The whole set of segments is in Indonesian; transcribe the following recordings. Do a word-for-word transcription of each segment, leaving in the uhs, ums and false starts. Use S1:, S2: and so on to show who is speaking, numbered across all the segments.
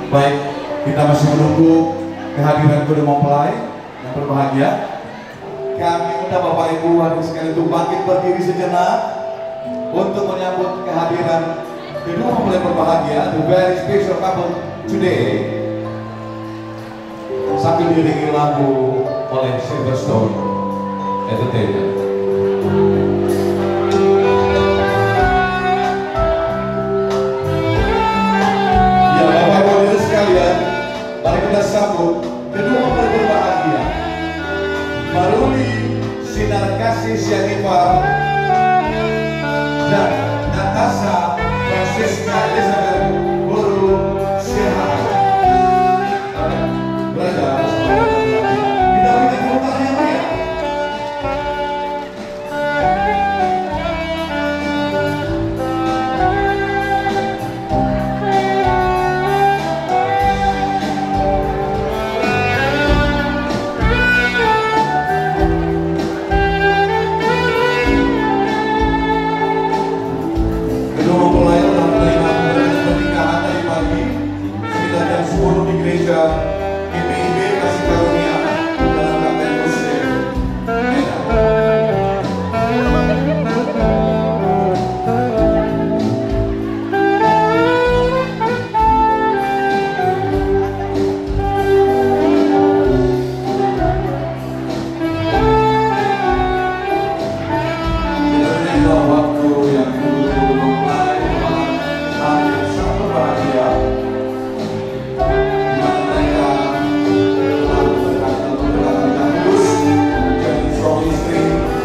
S1: Baik, kita masih menunggu kehadiran kedua mempelai yang berbahagia. Kami undang Bapak Ibu hadirin sekalian untuk bangkit berdiri sejenak untuk menyambut kehadiran kedua mempelai berbahagia, the very special couple today, sambil diiringi lagu oleh Silverstone Entertainment. Ya, Bapak Ibu hadirin sekalian, mari kita sambut kedua mempelai berbahagia, Maruli Sinar Kasih Sianipar dan Natasha Francisca Elizabeth Guru Sihar. Berada bersama kita berikan tepuk tangan yang meriah. Kedua mempelai telah menerima pernikahan tadi pagi sekitar jam sepuluh di gereja G P I B Kasih Karunia dalam Kapten Muslim Medan. Kita waktu yang dulu mulai hampir sangat berbahagia, di mana mereka telah berkata berkata tulus menjadi suami istri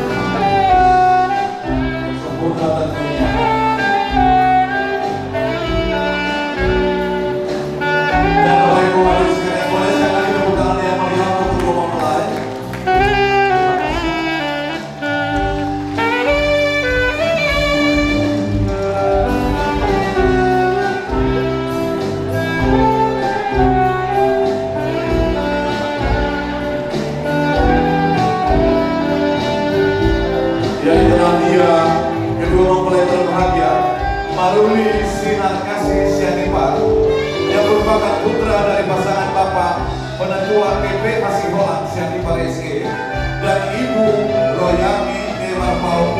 S1: yang sempurna tentunya. Dan Bapak Ibu hadirin sekalian, boleh sekali tepuk tangan yang meriah untuk kedua mempelai. Ya, itulah dia kedua mempelai berbahagia, Maruli Sinar Kasih Sianipar yang merupakan putra dari pasangan Bapak Penetua P P Hasiholan Sianipar S E dan Ibu Royami Mira Paul.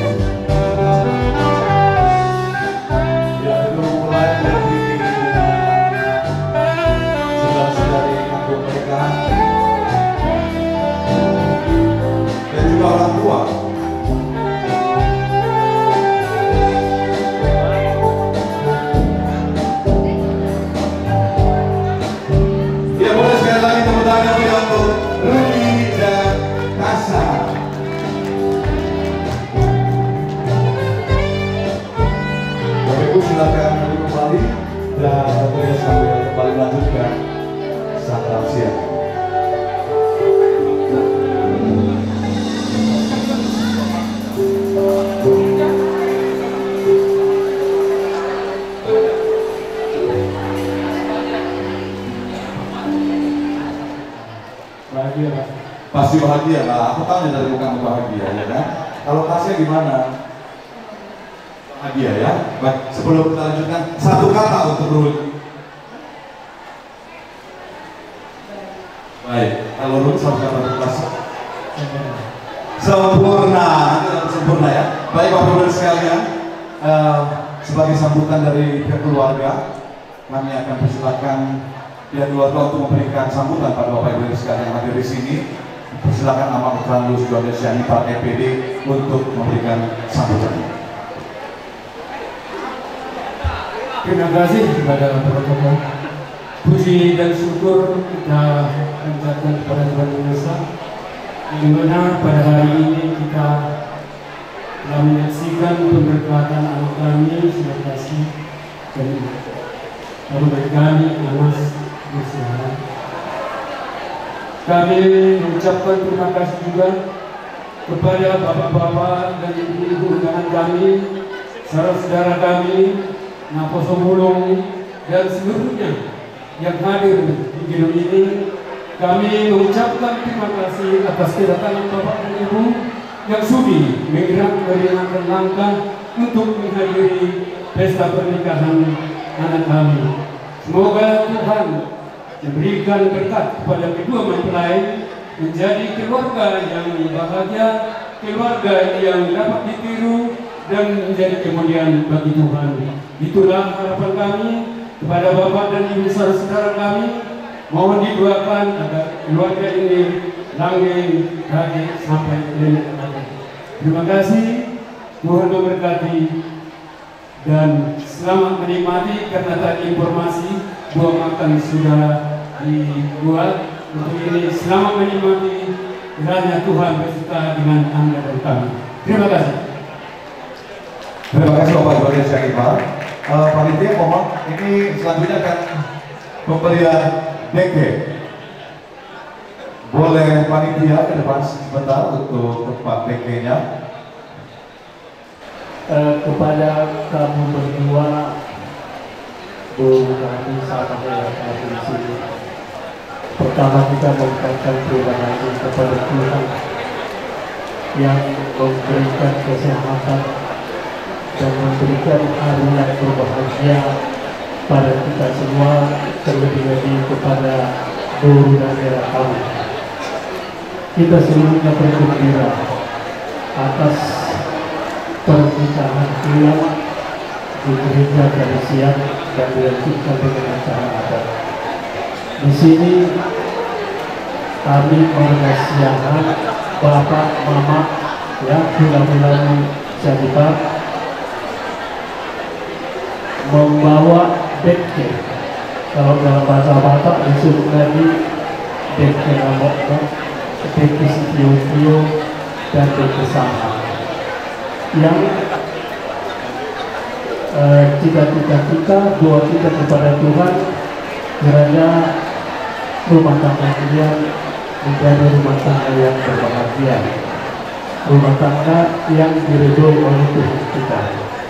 S1: Ya, kedua mempelai berdiri saudara-saudari kampung mereka dan juga orang tua. Ya, boleh sekali lagi tepuk tangan yang untuk Rudi dan Kasa. Bapak Ibu silakan duduk kembali dan tentunya sambil kembali melanjutkan sang tausiah.
S2: Bahagia, Pak.
S1: Pasti bahagia lah, aku tahu dari mukamu bahagia ya kan. Kalau Kasih gimana? Bahagia ya. Baik, sebelum kita lanjutkan satu kata untuk Rul. Baik, kalau Rul satu kata untuk Kasih. Sempurna, nanti dalam sempurna ya. Baik Bapak Ibu sekalian, uh, sebagai sambutan dari pihak keluarga, kami akan persilakan pihak keluarga untuk memberikan sambutan pada Bapak Ibu sekalian yang hadir di sini. Persilakan Amak Tranlus Johannes Sianipar E P D untuk memberikan sambutan.
S2: Terima kasih kepada protokol. Puji dan syukur kita panjatkan kepada Tuhan Yang Esa, di mana pada hari ini kita telah menyaksikan pemberkatan anak kami, Sinar Kasih dan baru kami Anas Musyawarah. Kami mengucapkan terima kasih juga kepada bapak-bapak dan ibu-ibu undangan kami, saudara-saudara kami, Naposo Mulung dan seluruhnya yang hadir di gedung ini. Kami mengucapkan terima kasih atas kedatangan bapak dan ibu yang sudi menggerak meringankan langkah untuk menghadiri pesta pernikahan anak kami. Semoga Tuhan memberikan berkat kepada kedua mempelai menjadi keluarga yang bahagia, keluarga yang dapat ditiru dan menjadi kemuliaan bagi Tuhan. Itulah harapan kami kepada Bapak dan Ibu saudara kami. Mohon didoakan agar keluarga ini langgeng lagi sampai nenek moyang. Terima kasih, Tuhan memberkati dan selamat menikmati. Karena tadi informasi buah makan sudah dibuat untuk ini, selamat menikmati. Kiranya Tuhan berserta dengan Anda dan kami. Terima kasih.
S1: Terima kasih Bapak Julian Syakimar. Uh, Panitia mohon ini selanjutnya akan pemberian D K. Boleh panitia ke depan sebentar untuk tempat D K-nya.
S3: Uh, kepada kamu berdua, Bu kami sahabat yang di sini. Pertama kita mengucapkan terima kasih kepada Tuhan yang memberikan kesehatan dan memberikan hari yang berbahagia pada kita semua, terlebih-lebih kepada guru dan daerah kami. Kita seluruhnya bergembira atas pernikahan kalian di gereja dari siang dan dilanjutkan dengan acara adat. Di sini kami menasihatkan Bapak, Mama yang bulan-bulan Syakimar membawa deke. Kalau dalam bahasa Batak disebut lagi deke namok, deke sitio-sitio dan deke saham. Yang eh, cita-cita kita, doa kita kepada Tuhan, kiranya rumah tangga kalian menjadi rumah tangga yang berbahagia, rumah tangga yang diridhoi oleh Tuhan kita.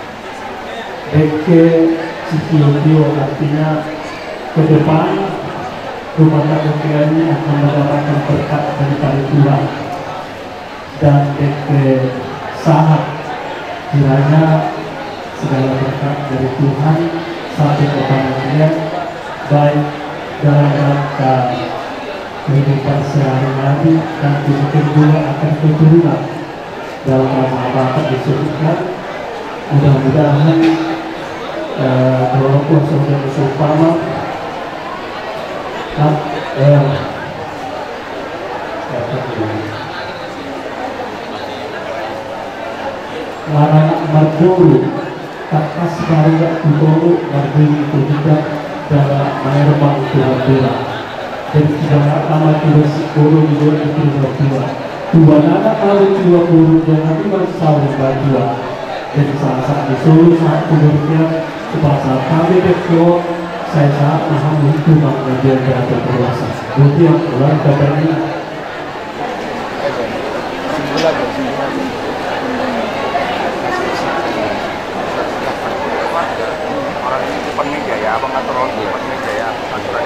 S3: Deke sitio-sitio artinya ke depan rumah tangga kalian akan mendapatkan berkat dari Tuhan. Dan deke saham, kiranya segala berkat dari Tuhan sampai kepada kalian, baik dalam rangka kehidupan sehari-hari dan demikian juga akan keturunan. Dalam bahasa Batak disebutkan, mudah-mudahan doa kuasa dan seumpama larang mardulu takas baruga tutoro mardulu itu juga dalam menerbang Tuhan Tuhan dan segala amat Tuhan sikoro di luar itu berdua Tuhan anak kalau dua puluh dan nanti masih sahur berdua. Jadi saat-saat disuruh saat umurnya sebab kami dekor saya saat memahami Tuhan menjadi berada berkuasa. Bukti yang keluar katanya
S4: orang di depan meja ya, abang atur orang di depan meja ya, aturan.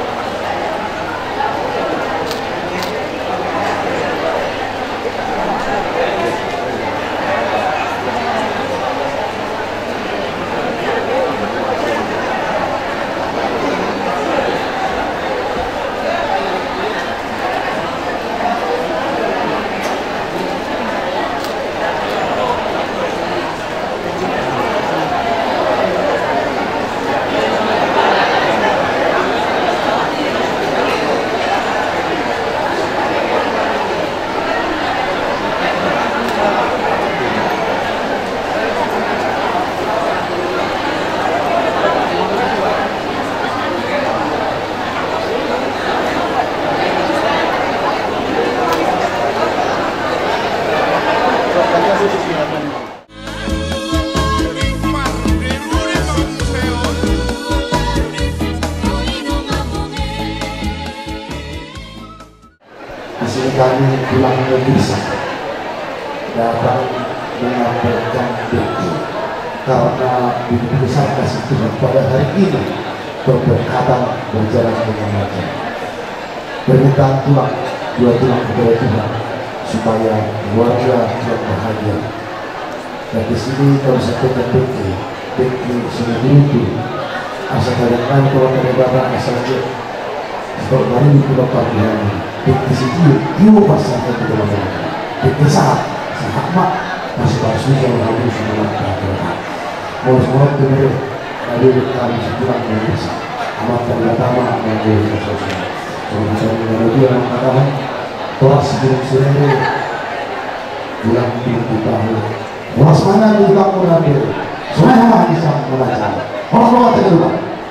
S5: Hasil kami pulang ke desa datang menyampaikan bukti karena begitu besar kasih Tuhan pada hari ini berberkatan berjalan dengan lancar. Permintaan tulang dua tulang kepada Tuhan supaya keluarga yang bahagia. Dan di sini kalau saya kata bukti bukti sudah dulu asal kadang-kadang kalau kebebaran asal dia seperti baru di pulau panggilan di situ dia pasal ke pulau panggilan di saat saat mak masih baru jauh lalu semua peraturan mau semua benar ada kami sebulan bisa amat dari pertama yang boleh sosial kalau bisa mengenai dia mengatakan kelas sebelum sore bulan pintu tahu kelas mana di kampung ambil semua bisa membaca orang tua terlupa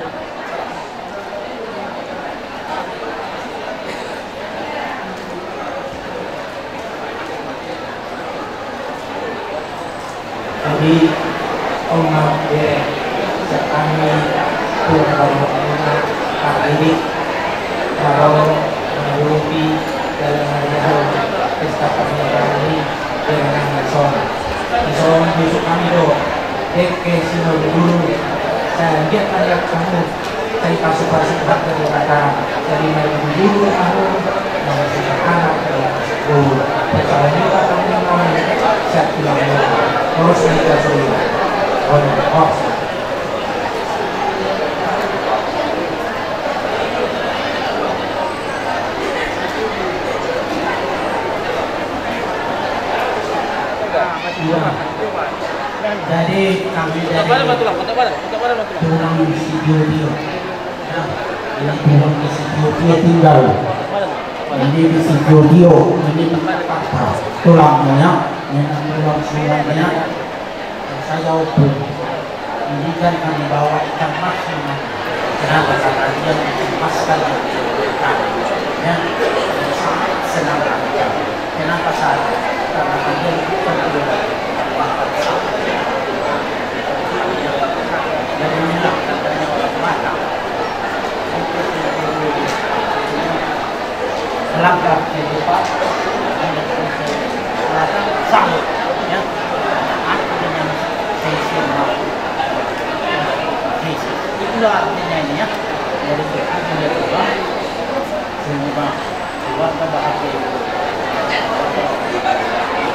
S6: jadi umat ya kami berbangun hari ini kalau menghadapi dalam hari pesta pernikahan ini dengan Nason Nason besok kami do Eke sinol dulu saya lihat ayat kamu saya pasuk-pasuk dari kata dari mereka dulu kamu masih anak dulu percaya juga kamu namanya saya bilang terus kita suruh on off jadi kami dari tulang isi video ini tulang isi video tinggal ini isi video ini patah tulangnya ini tulang tulangnya saya ukur ini kan kami bawa ikan mas kenapa karena dia mencemaskan ya sangat senang kenapa saya karena dia bukan dari minyak dari mata langkah jadi pak sanggup ya aku dengan sesi sesi itulah artinya ini ya dari kita menjadi orang sehingga keluarga bahagia